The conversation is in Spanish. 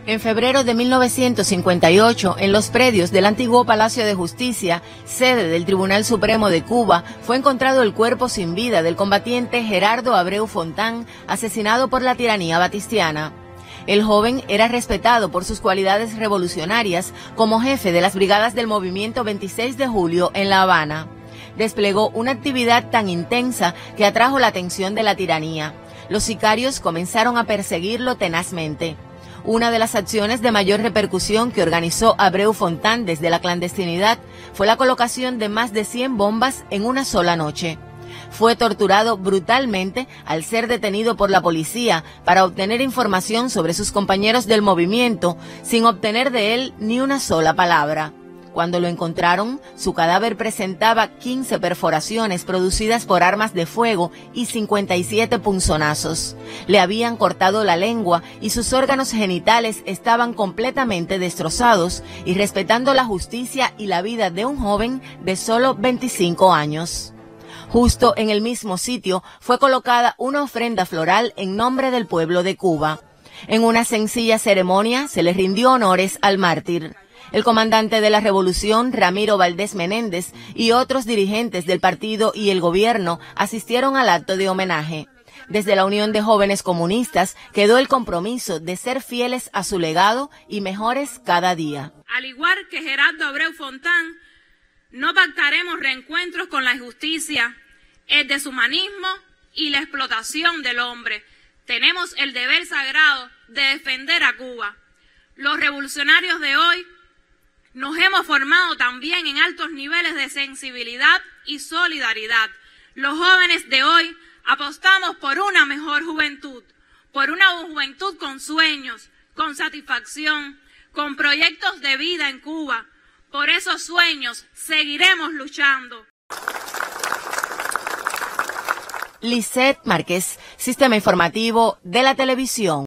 En febrero de 1958, en los predios del antiguo Palacio de Justicia, sede del Tribunal Supremo de Cuba, fue encontrado el cuerpo sin vida del combatiente Gerardo Abreu Fontán, asesinado por la tiranía batistiana. El joven era respetado por sus cualidades revolucionarias como jefe de las brigadas del movimiento 26 de julio en La Habana. Desplegó una actividad tan intensa que atrajo la atención de la tiranía. Los sicarios comenzaron a perseguirlo tenazmente. Una de las acciones de mayor repercusión que organizó Abreu Fontán desde la clandestinidad fue la colocación de más de 100 bombas en una sola noche. Fue torturado brutalmente al ser detenido por la policía para obtener información sobre sus compañeros del movimiento, sin obtener de él ni una sola palabra. Cuando lo encontraron, su cadáver presentaba 15 perforaciones producidas por armas de fuego y 57 punzonazos. Le habían cortado la lengua y sus órganos genitales estaban completamente destrozados, y respetando la justicia y la vida de un joven de solo 25 años. Justo en el mismo sitio fue colocada una ofrenda floral en nombre del pueblo de Cuba. En una sencilla ceremonia se le rindió honores al mártir. El comandante de la revolución, Ramiro Valdés Menéndez, y otros dirigentes del partido y el gobierno asistieron al acto de homenaje. Desde la Unión de Jóvenes Comunistas quedó el compromiso de ser fieles a su legado y mejores cada día. Al igual que Gerardo Abreu Fontán, no pactaremos reencuentros con la injusticia, el deshumanismo y la explotación del hombre. Tenemos el deber sagrado de defender a Cuba. Los revolucionarios de hoy nos hemos formado también en altos niveles de sensibilidad y solidaridad. Los jóvenes de hoy apostamos por una mejor juventud, por una juventud con sueños, con satisfacción, con proyectos de vida en Cuba. Por esos sueños seguiremos luchando. Lisette Márquez, Sistema Informativo de la Televisión.